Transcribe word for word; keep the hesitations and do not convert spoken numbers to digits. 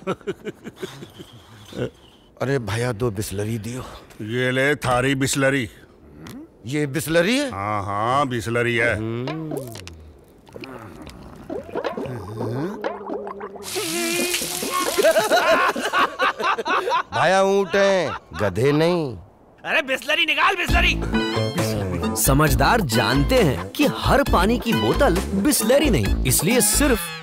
अरे भैया दो बिस्लरी दियो। ये ले थारी बिस्लरी। ये बिस्लरी है? हाँ हाँ बिस्लरी है। भाया ऊंट है, गधे नहीं। अरे बिस्लरी निकाल, बिस्लरी। समझदार जानते हैं कि हर पानी की बोतल बिस्लेरी नहीं, इसलिए सिर्फ